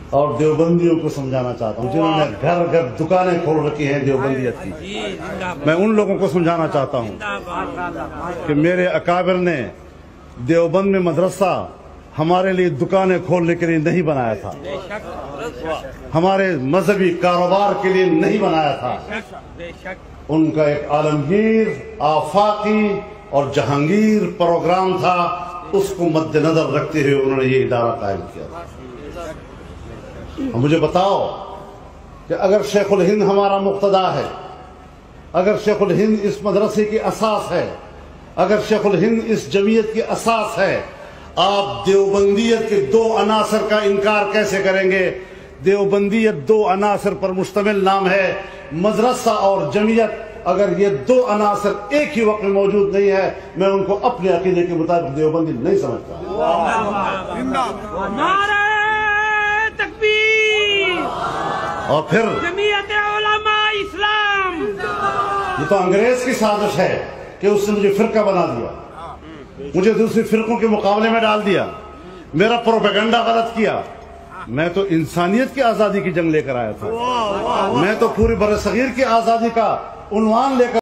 اور دیوبندیوں کو سمجھانا چاہتا ہوں جنہوں نے گھر گھر دکانیں کھول رکھی ہیں دیوبندیت کی. میں ان لوگوں کو سمجھانا چاہتا ہوں کہ میرے اکابر نے دیوبند میں مدرسہ ہمارے لیے دکانیں کھولنے کے لیے نہیں بنایا تھا، ہمارے مذہبی کاروبار کے لیے نہیں بنایا تھا. ان کا ایک عالمگیر، آفاقی اور جہانگیر پروگرام تھا، اس کو مد نظر رکھتے ہوئے انہوں نے یہ ادارہ قائم کیا. مجھے بتاؤ کہ اگر شیخ الہند ہمارا مقتدا ہے، اگر شیخ الہند اس مدرسے کی اساس ہے، اگر شیخ الہند اس جمعیت کی اساس ہے، آپ دیوبندیت کے دو عناصر کا انکار کیسے کریں گے؟ دیوبندیت دو عناصر پر مشتمل نام ہے، مدرسہ اور جمعیت. اگر یہ دو عناصر ایک ہی وقت میں موجود نہیں ہے، میں ان کو اپنے عقیدے کے مطابق دیوبندی نہیں سمجھتا. اور پھر جمعیت علماء اسلام، یہ تو انگریز کی سازش ہے کہ اس نے مجھے فرقہ بنا دیا، مجھے دوسری فرقوں کے مقابلے میں ڈال دیا، میرا پروپیگنڈا غلط کیا. میں تو انسانیت کی آزادی کی جنگ لے کر آیا تھا، میں تو پوری برصغیر کی آزادی کا عنوان لے کر